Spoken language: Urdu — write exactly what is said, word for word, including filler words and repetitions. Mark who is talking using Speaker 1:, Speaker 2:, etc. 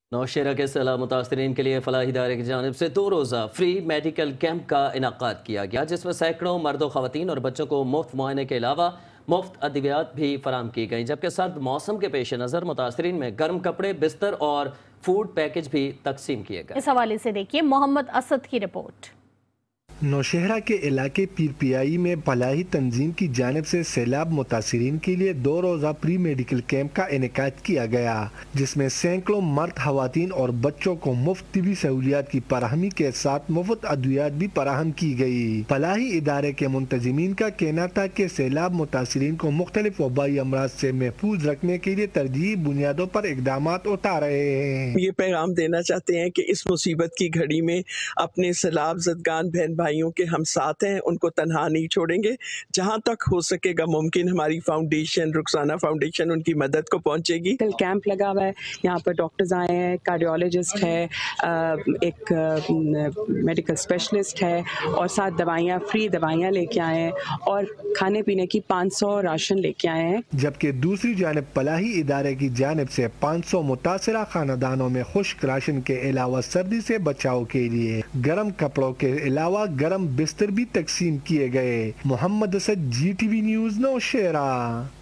Speaker 1: نوشہرہ کے سیلاب متاثرین کے لیے فلاحی ادارے کی جانب سے دو روزہ فری میڈیکل کیمپ کا انعقاد کیا گیا، جس میں سینکڑوں مرد و خواتین اور بچوں کو مفت معائنے کے علاوہ مفت ادویات بھی فراہم کی گئیں، جبکہ سرد موسم کے پیش نظر متاثرین میں گرم کپڑے، بستر اور فوڈ پیکج بھی تقسیم کیے گئے۔
Speaker 2: اس حوالے سے دیکھیے محمد اسد کی رپورٹ۔
Speaker 3: نوشہرہ کے علاقے پیر پیائی میں فلاحی تنظیم کی جانب سے سیلاب متاثرین کے لیے دو روزہ پری میڈیکل کیمپ کا انعقاد کیا گیا، جس میں سینکڑوں مرد، خواتین اور بچوں کو مفت طبی سہولیات کی فراہمی کے ساتھ مفت ادویات بھی فراہم کی گئی۔ فلاحی ادارے کے منتظمین کا کہنا تھا کہ سیلاب متاثرین کو مختلف وبائی امراض سے محفوظ رکھنے کے لیے ترجیحی بنیادوں پر اقدامات اٹھا رہے ہیں۔
Speaker 4: یہ پیغام دینا چاہتے ہیں کہ اس مصیبت کی گھڑی میں اپنے سیلاب زدگان بہن بھائیوں کے ہم ساتھ ہیں، ان کو تنہا نہیں چھوڑیں گے۔ جہاں تک ہو سکے گا ممکن ہماری فاؤنڈیشن رخسانہ فاؤنڈیشن ان کی مدد کو پہنچے گی۔
Speaker 5: کل کیمپ لگا ہوا ہے، یہاں پر ڈاکٹرز آئے ہیں، کارڈیولوجسٹ ہے، ایک میڈیکل اسپیشلسٹ ہے، اور ساتھ دوائیاں فری دوائیاں لے کے آئے ہیں اور کھانے پینے کی پانچ سو راشن لے کے آئے ہیں۔
Speaker 3: جبکہ دوسری جانب فلاحی ادارے کی جانب سے پانچ سو متاثرہ خاندانوں میں خشک راشن کے علاوہ سردی سے بچاؤ کے لیے گرم کپڑوں کے علاوہ گرم بستر بھی تقسیم کیے گئے۔ Muhammad Asad, G T V news, Nowshera.